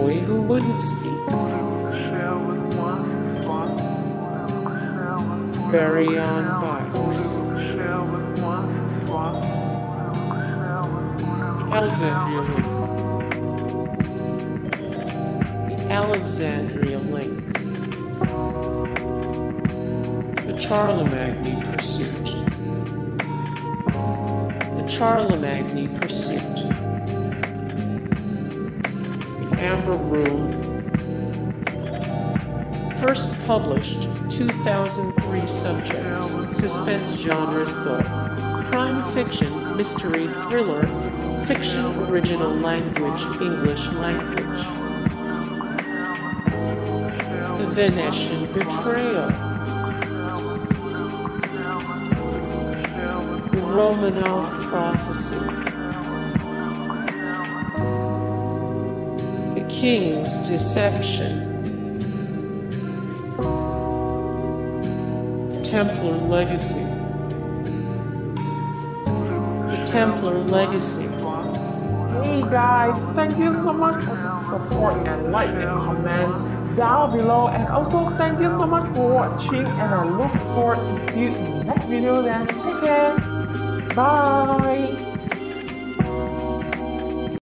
boy who wouldn't speak. Bury on bikes. Alexandria Link. The Alexandria Link. The Charlemagne pursuit. The Charlemagne pursuit. The Amber Room. First published 2003 subjects, suspense genres book, crime fiction, mystery, thriller, fiction, original language, English language. The Venetian Betrayal. The Romanov Prophecy. The King's Deception. Templar Legacy. The Templar Legacy. Hey guys, thank you so much for the support and like and comment down below, and also thank you so much for watching, and I look forward to see you in the next video. Then take care, bye.